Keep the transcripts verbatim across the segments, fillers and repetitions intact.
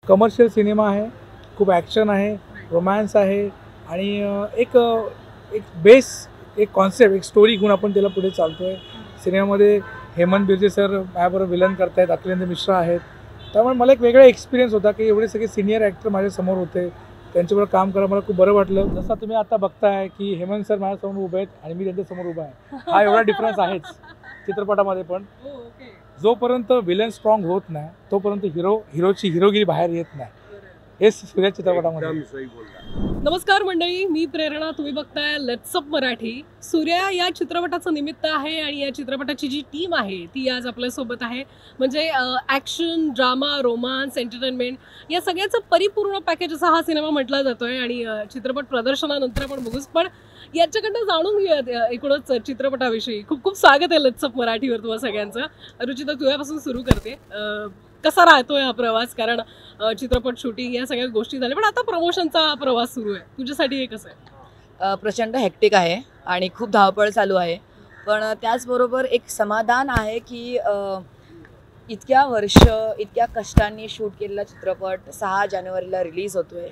Commercial cinema आहे, खूप action आहे, रोमॅन्स आहे आणि एक एक बेस एक कॉन्सेप्ट एक स्टोरी घेऊन आपण त्याला पुढे चालतो आहे. सिनेमामध्ये हेमंत बिर्जे सर माझ्याबरोबर विलन करत आहेत, अखिलेंद्र मिश्रा आहेत. त्यामुळे मला एक वेगळा एक्सपिरियन्स होता की एवढे सगळे सिनियर ॲक्टर माझ्यासमोर होते, त्यांच्याबरोबर काम करायला मला खूप बरं वाटलं. जसं तुम्ही आता बघताय की हेमंत सर माझ्यासमोर उभे आहेत आणि मी त्यांच्यासमोर उभा आहे, हा एवढा डिफरन्स आहेच चित्रपटामध्ये. पण जोपर्यंत विलन स्ट्रॉंग होत नाही तोपर्यंत हिरो हिरोची हिरोगिरी बाहेर येत नाही, हेच सूर्या चित्रपटामध्ये. नमस्कार मंडळी, मी प्रेरणा, तुम्ही बघताय लेट्स अप मराठी. सूर्या या चित्रपटाचं निमित्त आहे आणि या चित्रपटाची जी टीम आहे ती आज आपल्यासोबत आहे. म्हणजे ॲक्शन, ड्रामा, रोमांस, एंटरटेनमेंट या सगळ्याचं परिपूर्ण पॅकेज असा हा सिनेमा म्हटला जातोय आणि चित्रपट प्रदर्शनानंतर आपण बघूच. पण याच्याकडनं जाणून घेऊयात एकूणच चित्रपटाविषयी. खूप खूप स्वागत आहे लेट्स अप मराठीवर तुम्हा सगळ्यांचं. रुचिता, तुझ्यापासून सुरू करते. कसा राहतोय हा प्रवास? कारण चित्रपट शूटिंग या सगळ्या गोष्टी झाल्या, पण आता प्रमोशनचा प्रवास सुरू आहे, तुझ्यासाठी हे कसं आहे? प्रचंड हेक्टिक आहे आणि खूप धावपळ चालू आहे, पण त्याचबरोबर एक समाधान आहे की इतक्या वर्ष इतक्या कष्टांनी शूट केलेला चित्रपट सहा जानेवारीला रिलीज होतोय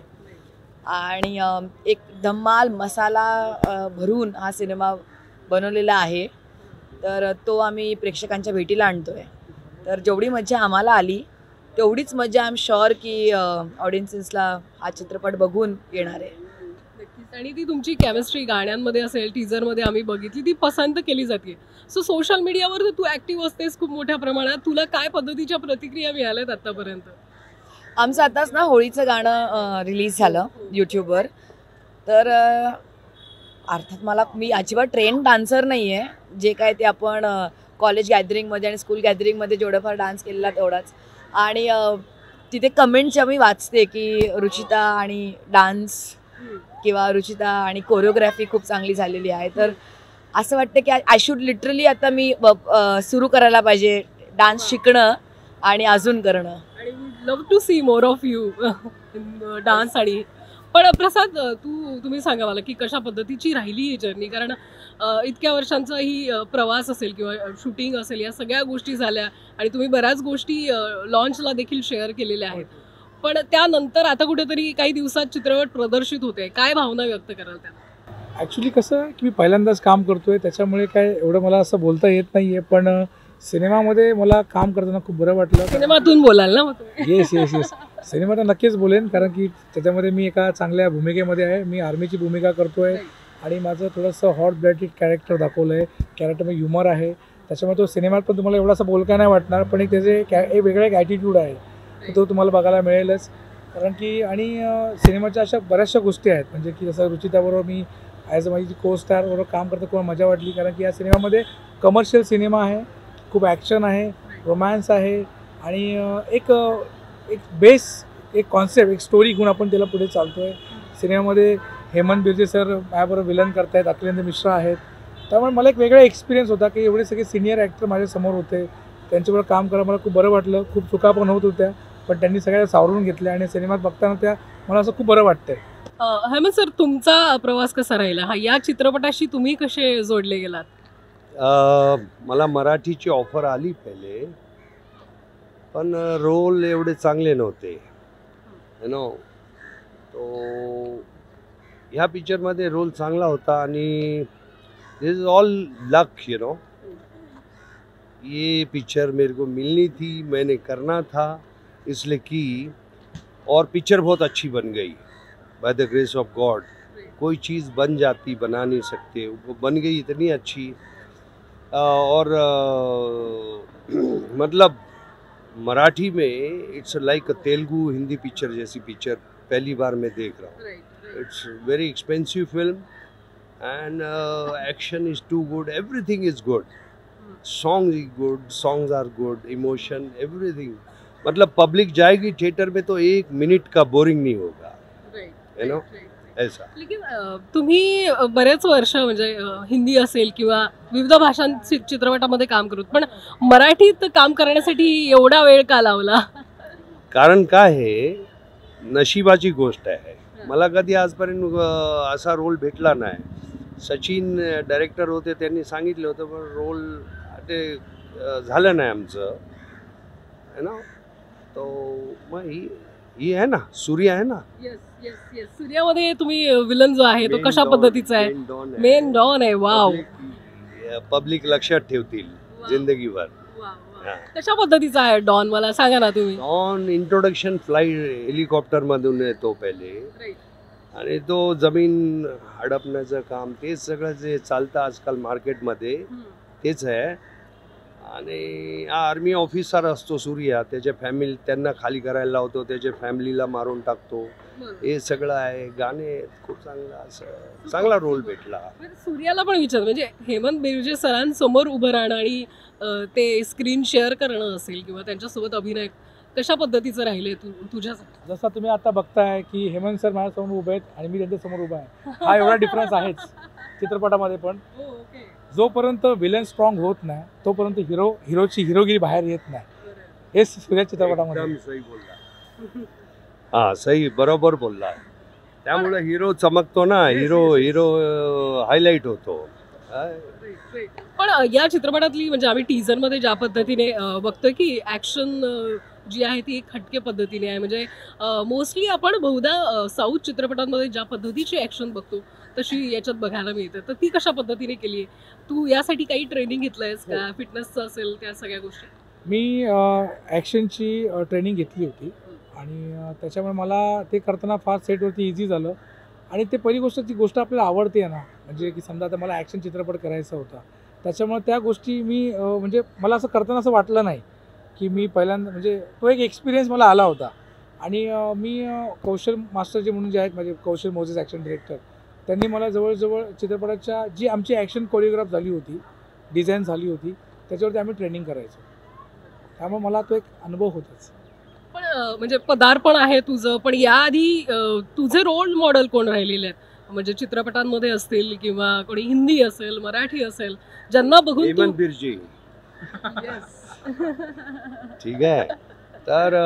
आणि एक धम्माल मसाला भरून हा सिनेमा बनवलेला आहे. तर तो आम्ही प्रेक्षकांच्या भेटीला आणतोय. तर जेवढी मजा आम्हाला आली तेवढीच मजा आय एम शुअर की ऑडियन्सेसला हा चित्रपट बघून येणार आहे. नक्कीच. आणि ती तुमची केमिस्ट्री गाण्यांमध्ये असेल, टीजरमध्ये आम्ही बघितली, ती पसंत केली जाते. सो सोशल मीडियावर तर तू ॲक्टिव्ह असतेस खूप मोठ्या प्रमाणात. तुला काय पद्धतीच्या प्रतिक्रिया मिळाल्यात आतापर्यंत? आमचं आताच ना होळीचं गाणं रिलीज झालं यूट्यूबवर. तर अर्थात मला मी अजिबात ट्रेन डान्सर नाही आहे, जे काय ते आपण कॉलेज गॅदरिंगमध्ये आणि स्कूल गॅदरिंगमध्ये जेवढंफार डान्स केलेला तेवढाच. आणि तिथे कमेंट्स मी वाचते की रुचिता आणि डान्स किंवा रुचिता आणि कोरिओग्राफी खूप चांगली झालेली आहे. तर असं वाटतं की आय शुड लिटरली आता मी सुरू करायला पाहिजे डान्स शिकणं आणि अजून करणं. आणि love to see more of you in dance. आणि पण प्रसाद, तू तुम्ही सांगा मला की कशा पद्धतीची राहिली ही जर्नी? कारण इतक्या वर्षांचा ही प्रवास असेल किंवा शूटिंग असेल, या सगळ्या गोष्टी झाल्या आणि तुम्ही बऱ्याच गोष्टी लॉन्चला देखील शेअर केलेल्या आहेत. पण त्यानंतर आता कुठेतरी काही दिवसात चित्रपट प्रदर्शित होते, काय भावना व्यक्त कराल त्या? ॲक्च्युली कसं की मी पहिल्यांदाच काम करतोय, त्याच्यामुळे काय एवढं मला असं बोलता येत नाही आहे. पण सिनेमामध्ये मला काम करताना खूप बरं वाटलं. सिनेमातून बोलाल ना? येस येस येस सिनेमा तर नक्कीच बोलेन, कारण की त्याच्यामध्ये मी एका चांगल्या भूमिकेमध्ये आहे. मी आर्मीची भूमिका करतोय आणि माझं थोडंसं हॉट ब्लडेड कॅरेक्टर दाखवलं आहे. कॅरेक्टरमध्ये ह्युमर आहे, त्याच्यामुळे तो सिनेमात पण तुम्हाला एवढासा बोलका नाही वाटणार, पण एक त्याचे कॅ एक वेगळा एक ॲटिट्यूड आहे, तो तुम्हाला बघायला मिळेलच. कारण की आणि सिनेमाच्या अशा बऱ्याचशा गोष्टी आहेत, म्हणजे की जसं रुचिताबरोबर मी ॲज अ माझी को स्टारबरोबर काम करतो, खूप मजा वाटली. कारण की या सिनेमामध्ये कमर्शियल सिनेमा आहे, खूप ॲक्शन आहे, रोमॅन्स आहे आणि एक एक बेस एक कॉन्सेप्ट एक स्टोरी घेऊन आपण त्याला पुढे चालतो आहे. सिनेमामध्ये हेमंत बिर्जे सर माझ्याबरोबर विलन करत आहेत, अखिलेंद्र मिश्रा आहेत. त्यामुळे मला एक वेगळा एक्सपिरियन्स होता की एवढे सगळे सिनियर ॲक्टर माझ्यासमोर होते, त्यांच्याबरोबर काम करायला मला खूप बरं वाटलं. खूप चुका पण होत होत्या, पण त्यांनी सगळ्या सावरून घेतल्या आणि सिनेमात बघताना त्या मला असं खूप बरं वाटतंय. हेमंत सर, तुमचा प्रवास कसा राहिला? हा या चित्रपटाशी तुम्ही कसे जोडले गेलात? मला मराठीची ऑफर आली पहिले, पण रोल एवढे चांगले नव्हते यू नो. तो ह्या पिक्चरमध्ये रोल चांगला होता आणि this is all luck you know. ये पिक्चर मेरे को मिलनी थी, मैंने करना था, इसलिए की, और पिक्चर बहुत अच्छी बन गई by the grace of God. कोई चीज़ बन जाती, बना नहीं सकते, वो बन गई इतनी अच्छी. और मतलब मराठी में it's like a Telugu Hindi picture जैसी पिक्चर पहली बार मैं देख रहा हूँ. It's very expensive film and action is too good, everything is good, songs is good, songs are good, emotion everything. मतलब पब्लिक जाएगी थिएटर में तो एक मिनट का बोरिंग नहीं होगा यू नो ऐसा. लेकिन तुम्ही बरेच वर्ष म्हणजे हिंदी असेल किंवा विविध भाषांची चित्रपटामध्ये काम करत, पण मराठीत काम करण्यासाठी एवढा वेळ का लावला? कारण काय आहे, नशिबाची गोष्ट आहे. मला कधी आजपर्यंत असा रोल भेटला नाही. सचिन डायरेक्टर होते, त्यांनी सांगितलं होतं, पण रोल ते झालं नाही आमचं यू नो. तो मग ही ही आहे ना, सूर्य आहे ना, येस येस येस सूर्यामध्ये तुम्ही विलन जो आहे तो कशा पद्धतीचा आहे? मेन डॉन आहे. वाव, पब्लिक लक्षात ठेवतील जिंदगीभर. कशा पद्धतीचा आहे डॉन, मला सांगा ना तुम्ही. डॉन इंट्रोडक्शन फ्लाईट हेलिकॉप्टर मधून येतो पहिले, आणि तो जमीन हडपण्याचं काम, ते सगळं जे चालतं आजकाल मार्केटमध्ये तेच आहे. आणि आर्मी ऑफिसर असतो सूर्या, त्याच्या फॅमिली त्यांना खाली करायला लावतो, त्याच्या फॅमिलीला मारून टाकतो, हे सगळं आहे. गाणे खूप चांगला, असं चांगला रोल भेटला. सूर्याला पण विचार, म्हणजे हेमंत बिर्जे सरांसमोर उभं राहणं आणि ते स्क्रीन शेअर करणं असेल किंवा त्यांच्यासोबत अभिनय कशा पद्धतीचं राहिले तू तुझ्यासाठी? जसं तुम्ही आता बघताय की हेमंत सर माझ्यासमोर उभे आहेत आणि मी त्यांच्यासमोर उभा आहे, हा एवढा डिफरन्स आहेच चित्रपटामध्ये. पण जोपर्यंत विलन स्ट्रॉंग होत नाही तोपर्यंत हिरो हिरोची हिरोगिरी बाहेर येत नाही, हे सूर्या चित्रपटामध्ये. एकदम सही बोलला. हा, सही, बरोबर बोलला. त्यामुळे हिरो चमकतो ना, हिरो हिरो हायलाइट होतो. पण या चित्रपटातली, म्हणजे आम्ही टीझर मध्ये ज्या पद्धतीने बघतोय की ऍक्शन जी आहे ती एक हटके पद्धतीने आहे. म्हणजे मोस्टली आपण बहुधा साऊथ चित्रपटांमध्ये ज्या पद्धतीची ऍक्शन बघतो तशी याच्यात बघायला मिळते. तर ती कशा पद्धतीने केली आहे? तू यासाठी काही ट्रेनिंग घेतलंयस का? फिटनेसचं असेल त्या सगळ्या गोष्टी? मी ॲक्शनची ट्रेनिंग घेतली होती आणि त्याच्यामुळे मला ते करताना फार सेटवरती इझी झालं. आणि ते पहिली गोष्ट, ती गोष्ट आपल्याला आवडते आहे ना, म्हणजे की समजा आता मला ॲक्शन चित्रपट करायचा होता, त्याच्यामुळे त्या गोष्टी मी म्हणजे मला असं करताना असं वाटलं नाही की मी पहिल्यांदा, म्हणजे तो एक एक्सपिरियन्स मला आला होता. आणि मी कौशल मास्टर जे म्हणून जे आहेत माझे, कौशल मोझेस ॲक्शन डिरेक्टर, त्यांनी मला जवळजवळ चित्रपटाच्या जी आमची ॲक्शन कोरिओग्राफ झाली होती, डिझाईन झाली होती, त्याच्यावरती आम्ही ट्रेनिंग करायचो. त्यामुळे मला तो एक अनुभव होताच. पण म्हणजे पदार्पण आहे तुझं, पण याआधी तुझे रोल मॉडेल कोण राहिलेले आहेत? म्हणजे चित्रपटांमध्ये असतील किंवा कोणी हिंदी असेल, मराठी असेल, ज्यांना बघून हेमंत बिर्जे. ठीक आहे. तर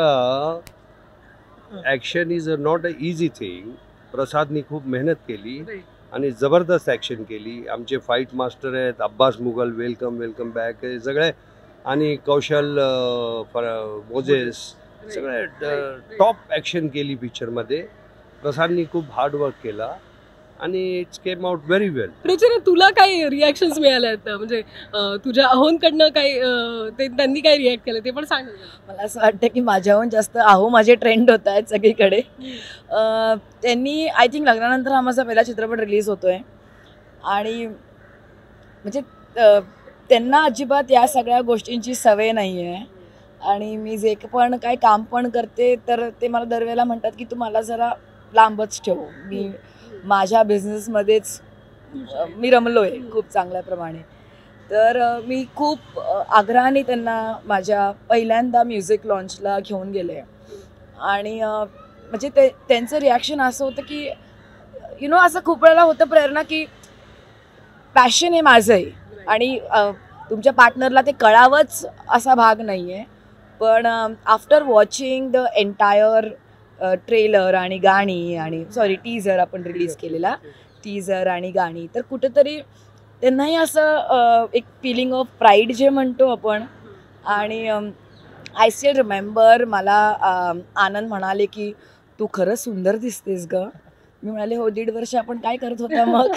action is not a easy thing. प्रसादनी खूप मेहनत केली आणि जबरदस्त ॲक्शन केली. आमचे फाईट मास्टर आहेत Abbas Mughal, welcome welcome back, हे सगळे, आणि कौशल मोझेस, सगळे टॉप ॲक्शन केली पिक्चरमध्ये. प्रसादनी खूप हार्डवर्क केला आणि it's came out very well. प्रचंड. तुला काही रिॲक्शन्स मिळाल्या आहेत म्हणजे तुझ्या अहोंकडनं काही, ते त्यांनी काय रिॲक्ट केलं ते पण सांग. मला असं वाटतं की माझ्याहून जास्त अहो माझे ट्रेंड होत आहेत सगळीकडे. त्यांनी आय थिंक लग्नानंतर हा माझा पहिला चित्रपट रिलीज होतोय आणि म्हणजे त्यांना अजिबात या सगळ्या गोष्टींची सवय नाही आहे. आणि मी जे पण काही काम पण करते तर ते मला दरवेळेला म्हणतात की तू मला जरा लांबच ठेव, मी माझ्या बिझनेसमध्येच मी रमलो आहे खूप चांगल्याप्रमाणे. तर मी खूप आग्रहाने त्यांना माझ्या पहिल्यांदा म्युझिक लॉन्चला घेऊन गेले आणि म्हणजे ते त्यांचं रिॲक्शन असं होतं की यु नो, असं खूप वेळेला होतं प्रेरणा की पॅशन हे माझं आहे आणि तुमच्या पार्टनरला ते कळावंच असा भाग नाही आहे. पण after watching the entire trailer आणि गाणी आणि सॉरी टीझर आपण रिलीज केलेला टीझर आणि गाणी, तर कुठेतरी त्यांनाही असं एक फिलिंग ऑफ प्राईड जे म्हणतो आपण. आणि आय स्टिल रिमेंबर मला आनंद म्हणाले की तू खरंच सुंदर दिसतेस ग. मी म्हणाले हो, दीड वर्ष आपण काय करत होता मग.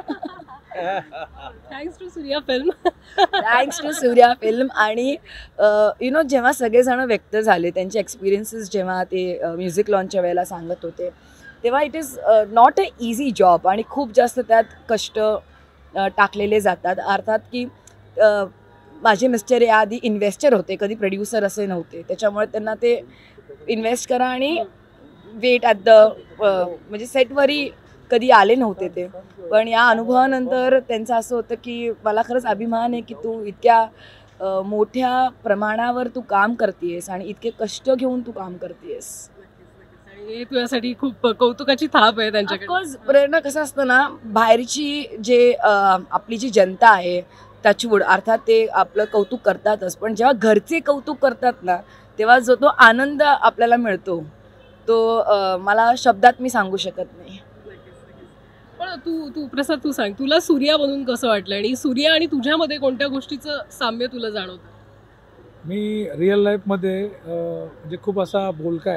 Thanks to Surya film. Thanks to Surya film. आणि यु नो, जेव्हा सगळेजण व्यक्त झाले त्यांचे एक्सपिरियन्सेस, जेव्हा ते म्युझिक लॉन्चच्या वेळेला सांगत होते, तेव्हा it is not a easy job आणि खूप जास्त त्यात कष्ट टाकलेले जातात. अर्थात की माझे मिस्टर याआधी इन्व्हेस्टर होते, कधी प्रोड्युसर असे नव्हते, त्याच्यामुळे त्यांना ते इन्व्हेस्ट करा आणि वेट ॲट द म्हणजे सेटवरही कधी आले नव्हते ते. पण या अनुभवानंतर त्यांचं असं होतं की मला खरंच अभिमान आहे की तू इतक्या मोठ्या प्रमाणावर तू काम करतेस आणि इतके कष्ट घेऊन तू काम करतेस. हे तुझ्यासाठी खूप कौतुकाची थाप आहे त्यांच्याकडे. ऑफकोर्स प्रेरणा, कसं असतं ना, बाहेरची जे आपली जी जनता आहे टचवूड, अर्थात ते आपलं कौतुक करतातच, पण जेव्हा घरचे कौतुक करतात ना, तेव्हा जो तो आनंद आपल्याला मिळतो तो मला शब्दात मी सांगू शकत नाही. पण तू तू प्रसाद तू सांग, तुला सूर्या बनून कसं वाटलं आणि सूर्या आणि तुझ्यामध्ये कोणत्या गोष्टीचं साम्य तुला जाणवतं? मी रिअल लाईफमध्ये म्हणजे खूप असा बोलका आहे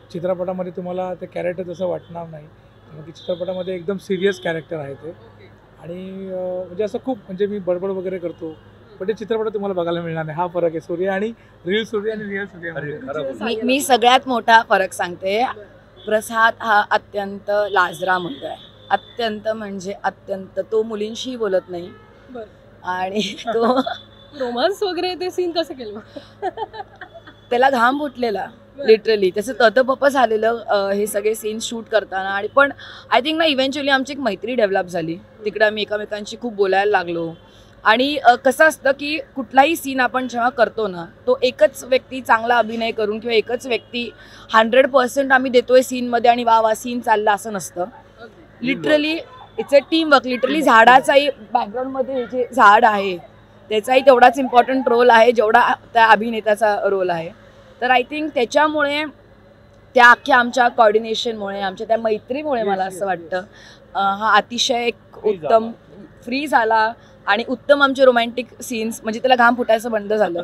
चित्रपटामध्ये तुम्हाला ते कॅरेक्टर तसं वाटणार नाही, कारण की चित्रपटामध्ये एकदम सिरियस कॅरेक्टर आहे ते. आणि अं, म्हणजे असं खूप म्हणजे मी बडबड वगैरे करतो, पण ते चित्रपटात तुम्हाला बघायला मिळणार नाही. हा फरक आहे सूर्य आणि रिअल सूर्य आणि रिअल सूर्य. मी मी सगळ्यात मोठा फरक सांगते. प्रसाद हा अत्यंत लाजरा मुलगा आहे, अत्यंत म्हणजे अत्यंत. तो मुलींशी बोलत नाही आणि तो रोमांस वगैरे ते सीन कसं केलं? त्याला घाम फुटलेला लिटरली, त्याचं ततपप झालेलं अं, हे सगळे सीन्स शूट करताना. आणि पण आय थिंक ना इव्हेंच्युअली आमची एक मैत्री डेव्हलप झाली तिकडे. आम्ही एकमेकांशी खूप बोलायला लागलो. आणि अं, कसं असतं की कुठलाही सीन आपण जेव्हा करतो ना, तो एकच व्यक्ती चांगला अभिनय करून किंवा एकच व्यक्ती हंड्रेड पर्सेंट आम्ही देतोय सीनमध्ये आणि वा वा सीन चालला असं नसतं. Literally it's a team work. Literally झाडाचाही बॅकग्राऊंडमध्ये जे झाड आहे त्याचाही तेवढाच इम्पॉर्टंट रोल आहे जेवढा त्या अभिनेत्याचा रोल आहे. तर आय थिंक त्याच्यामुळे त्या अख्ख्या आमच्या कॉर्डिनेशनमुळे, आमच्या त्या मैत्रीमुळे मला असं वाटतं अं, हा अतिशय एक उत्तम फ्री झाला. आणि उत्तम आमचे रोमॅन्टिक सीन्स, म्हणजे त्याला घाम फुटायचं बंद झालं.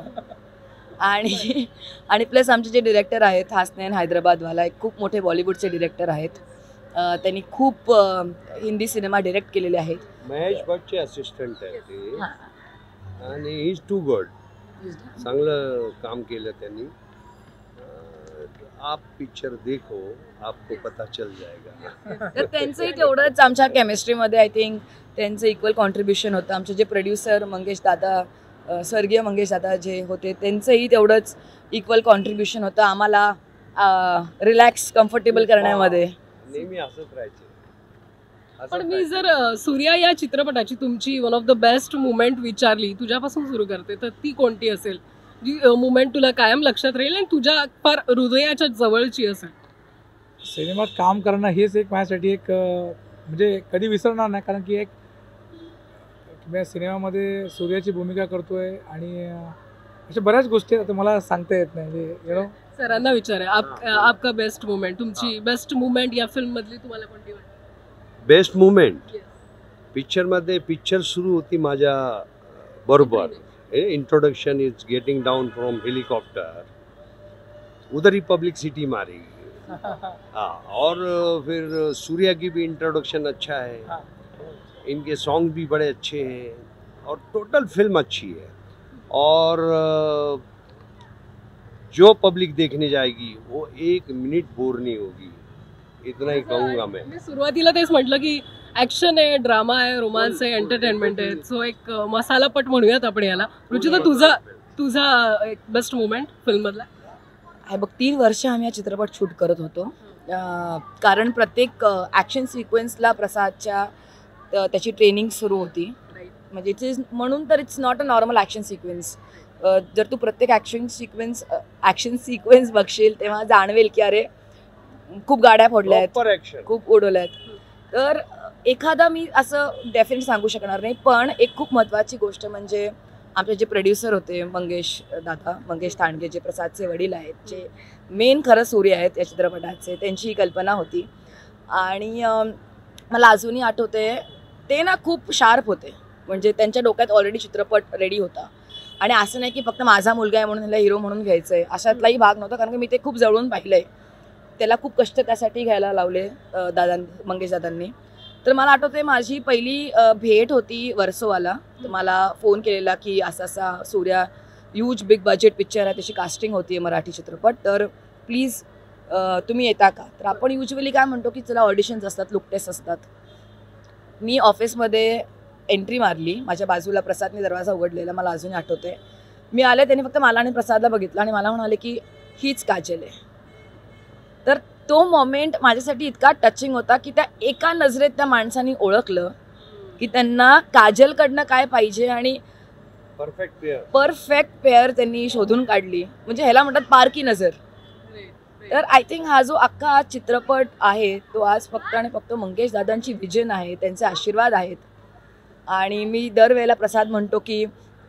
आणि आणि प्लस आमचे जे डिरेक्टर आहेत हासनैन हैदराबादवाला, एक खूप मोठे बॉलिवूडचे डिरेक्टर आहेत. अं, त्यांनी खूप अं, हिंदी सिनेमा डिरेक्ट केलेले आहेत. महेश भट्टचे असिस्टंट आहे ते हां. आणि ही इज टू गुड. चांगलं काम केलं त्यांनी. अं, आप पिक्चर देखो आपको पता चल जाएगा. तर त्यांचंही तेवढंच आमच्या केमिस्ट्रीमध्ये आय थिंक त्यांचं इक्वल कॉन्ट्रीब्युशन होतं. आमचे जे प्रोड्युसर मंगेश दादा, अ, स्वर्गीय मंगेश दादा जे होते, त्यांचंही तेवढंच इक्वल कॉन्ट्रीब्युशन होतं आम्हाला रिलॅक्स कम्फर्टेबल करण्यामध्ये. नेहमी असंच राहायचे. पण मी जर अ, सूर्या या चित्रपटाची तुमची one of the best moment विचारली, तुझ्यापासून सुरू करते, तर ती कोणती असेल जी मुमेंट तुला कायम लक्षात राहील आणि तुझ्या फार हृदयाच्या जवळची असेल? सिनेमात काम करणं हेच एक माझ्यासाठी एक अं, म्हणजे कधी विसरणार नाही, कारण की एक मी सिनेमामध्ये सूर्याची भूमिका करतोय आणि अं, अशा बऱ्याच गोष्टी आता मला सांगता येत नाही. म्हणजे यु नो सरांना विचारा, आप आपका बेस्ट मुमेंट, तुमची बेस्ट मुमेंट या फिल्म मधली तुम्हाला कोणती वाटते? बेस्ट मुमेंट पिक्चरमध्ये, पिक्चर सुरू होती माझ्या बरोबर. Introduction is getting down from helicopter, उधर ही पब्लिसिटी मारी. हाँ, और फिर सूर्या की भी इंट्रोडक्शन अच्छा है, इनके सॉन्ग भी बड़े अच्छे हैं और टोटल फिल्म अच्छी है. और जो पब्लिक देखने जाएगी वो एक मिनट बोर नहीं होगी, इतना ही कहूँगा मैं. मी सुरुवातीला तेच म्हटलं की ऍक्शन आहे, ड्रामा आहे, रोमांस आहे, एंटरटेनमेंट आहे. सो एक अ, मसालापट म्हणूयात आपण याला. रुचिता, तुझा तुझा एक बेस्ट मुमेंट फिल्म मधला? आहे बघ, तीन वर्ष आम्ही हा चित्रपट शूट करत होतो. अं, कारण प्रत्येक ॲक्शन सिक्वेन्सला प्रसादच्या त- त्याची ट्रेनिंग सुरू होती. म्हणजे इट्स इज म्हणून तर it's not a normal action sequence. जर तू प्रत्येक ॲक्शन सिक्वेन्स ॲक्शन सिक्वेन्स बघशील तेव्हा जाणवेल की अरे खूप गाड्या फोडल्या आहेत, Proper action. खूप उडवल्या आहेत. तर एखादा मी असं डेफिनेट सांगू शकणार नाही, पण एक खूप महत्त्वाची गोष्ट म्हणजे आमचे जे प्रोड्युसर होते मंगेश दादा, मंगेश तांडगे, जे प्रसादचे वडील आहेत, जे मेन खरं सूर्य आहेत या चित्रपटाचे, त्यांची ही कल्पना होती. आणि अं, मला अजूनही आठवते, ते ना खूप शार्प होते. म्हणजे त्यांच्या डोक्यात ऑलरेडी चित्रपट रेडी होता. आणि असं नाही की फक्त माझा मुलगा आहे म्हणून ह्याला हिरो म्हणून घ्यायचं आहे, अशातलाही भाग नव्हता. कारण की मी ते खूप जवळून पाहिलं आहे. त्याला खूप कष्ट त्यासाठी घ्यायला लावले अं, दादां मंगेश दादांनी. तर मला आठवते माझी पहिली अ, भेट होती वर्सोवाला. तर मला फोन केलेला की असा असा Surya huge big budget picture आहे, त्याची कास्टिंग होती मराठी चित्रपट, तर प्लीज तुम्ही येता का? तर आपण युजली काय म्हणतो की चला ऑडिशन्स असतात, लुक टेस्ट असतात. मी ऑफिसमध्ये एंट्री मारली, माझ्या बाजूला प्रसादने दरवाजा उघडलेला, मला अजूनही आठवते. मी आले, त्यांनी फक्त मला आणि प्रसादला बघितलं आणि मला म्हणाले की हीच काजल आहे. तर तो मोमेंट माझ्यासाठी इतका टचिंग होता की त्या एका नजरेत त्या माणसाने ओळखलं की त्यांना काजलकडनं काय पाहिजे आणि परफेक्ट पेयर. परफेक्ट पेअर त्यांनी शोधून काढली. म्हणजे ह्याला म्हणतात पारकी नजर. तर आय थिंक हा जो अख्खा चित्रपट आहे तो आज फक्त आणि फक्त मंगेश दादांची विजन आहे, त्यांचे आशीर्वाद आहेत. आणि मी दरवेळेला प्रसाद म्हणतो की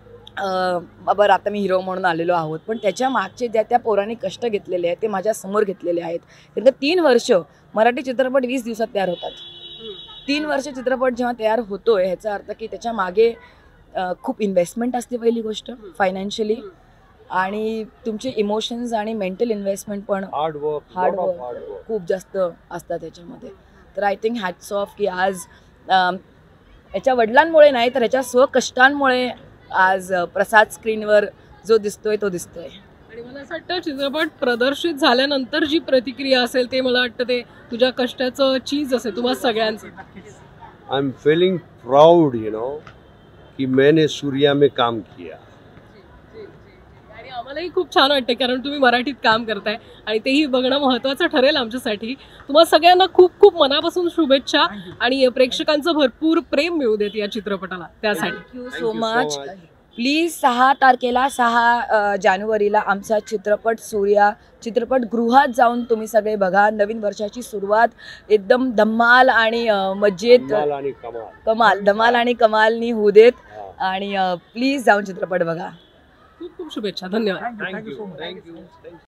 बरं आता मी हिरो म्हणून आलेलो आहोत, पण त्याच्या मागचे ज्या त्या पोरांनी कष्ट घेतलेले आहेत ते माझ्या समोर घेतलेले आहेत. कारण तीन वर्ष मराठी चित्रपट वीस दिवसात तयार होतात. तीन वर्ष चित्रपट जेव्हा तयार होतोय ह्याचा अर्थ की त्याच्या मागे खूप इन्व्हेस्टमेंट असते पहिली गोष्ट फायनान्शियली. आणि तुमचे इमोशन्स आणि मेंटल इन्व्हेस्टमेंट पण hard work Hard hard work. Work खूप जास्त असतात त्याच्यामध्ये. तर आय थिंक हॅट्स ऑफ की आज अम, याच्या वडिलांमुळे नाही तर याच्या स्वकष्टांमुळे आज अ, प्रसाद स्क्रीनवर जो दिसतोय तो दिसतोय. आणि मला असं वाटतं चित्रपट प्रदर्शित झाल्यानंतर जी प्रतिक्रिया असेल ते मला वाटतं ते तुझ्या कष्टाचं चीज असेल तुम्हा सगळ्यांचं. I am feeling proud you know कि मैंने सूर्या में काम किया. आणि आम्हालाही खूप छान वाटते कारण तुम्ही मराठीत काम करताय आणि तेही बघणं महत्त्वाचं ठरेल आमच्यासाठी. तुम्हाला सगळ्यांना खूप खूप मनापासून शुभेच्छा आणि प्रेक्षकांचं भरपूर प्रेम मिळू देत या चित्रपटाला त्यासाठी. Thank you Thank so you so much. much. Please सहा तारखेला सहा अ, जानेवारीला आमचा चित्रपट सूर्या चित्रपटगृहात जाऊन तुम्ही सगळे बघा. नवीन वर्षाची सुरुवात एकदम धम्माल आणि अ, मजेत कमाल आणि कमाल. कमाल धमाल आणि कमालनी होऊ देत. हा. आणि प्लीज जाऊन चित्रपट बघा. खूप खूप शुभेच्छा. धन्यवाद. Thank you Thank thank you you. So much. Thank you. Thank you.